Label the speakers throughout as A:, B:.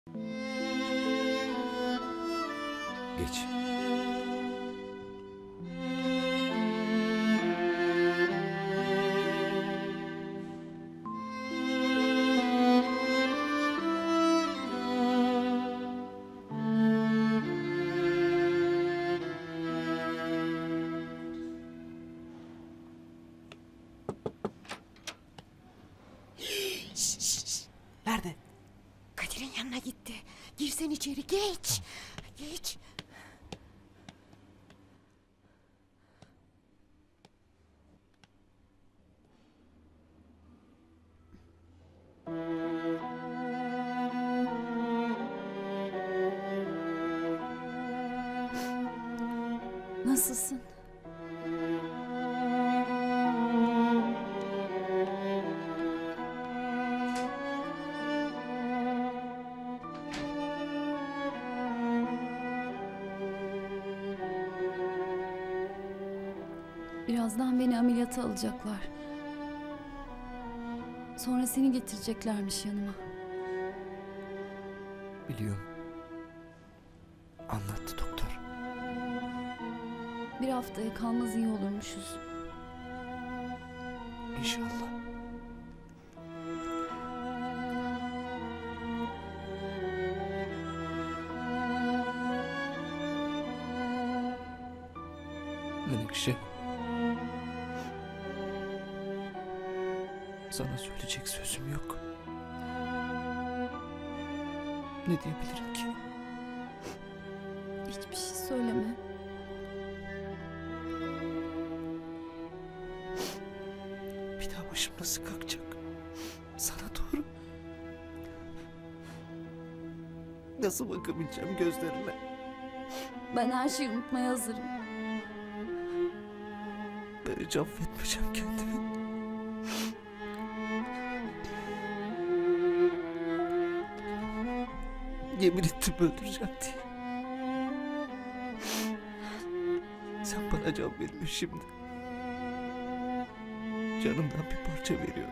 A: Geç.
B: Nerede?
C: Kadir'in yanına gitti. Girsen içeri, geç. Geç.
D: Nasılsın? Birazdan beni ameliyata alacaklar. Sonra seni getireceklermiş yanıma.
B: Biliyorum. Anlattı doktor.
D: Bir haftaya kalmaz iyi olurmuşuz.
B: İnşallah. Menekşe. Sana söyleyecek sözüm yok. Ne diyebilirim ki?
D: Hiçbir şey söyleme.
B: Bir daha başım nasıl kalkacak? Sana doğru. Nasıl bakabileceğim gözlerine?
D: Ben her şeyi unutmaya hazırım.
B: Ben hiç affetmeyeceğim kendimi. Yemin ettim öldüreceğim diye. Sen bana can veriyorsun şimdi. Canımdan bir parça veriyor.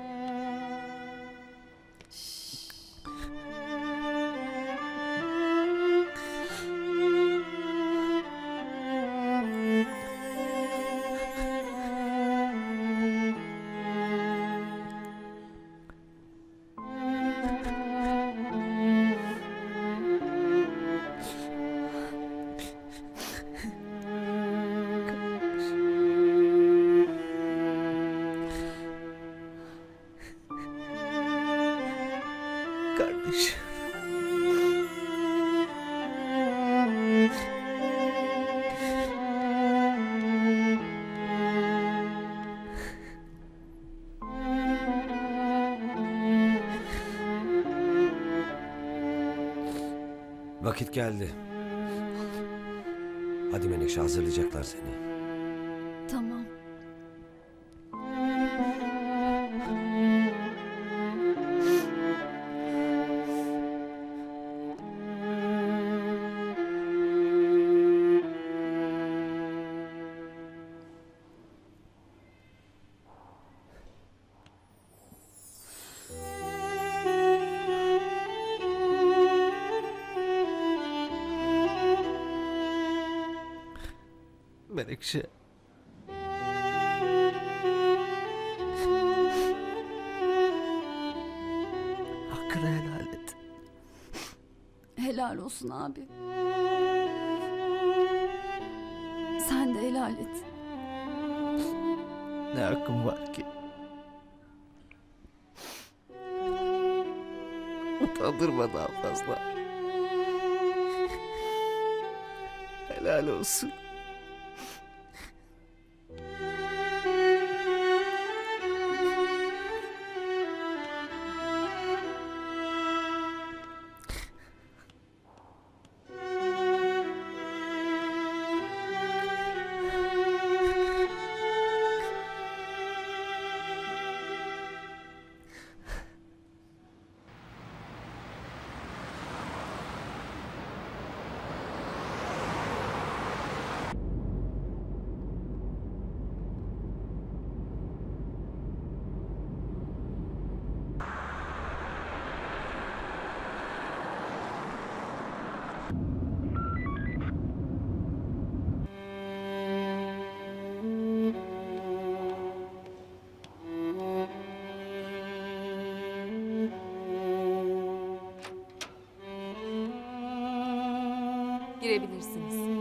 B: Kardeş.
A: Vakit geldi. Hadi Menekşe, hazırlayacaklar seni.
D: Tamam.
B: Menekşe. Hakkını helal et.
D: Helal olsun abi. Sen de helal et.
B: Ne hakkım var ki? Utandırma daha fazla. Helal olsun.
E: girebilirsiniz.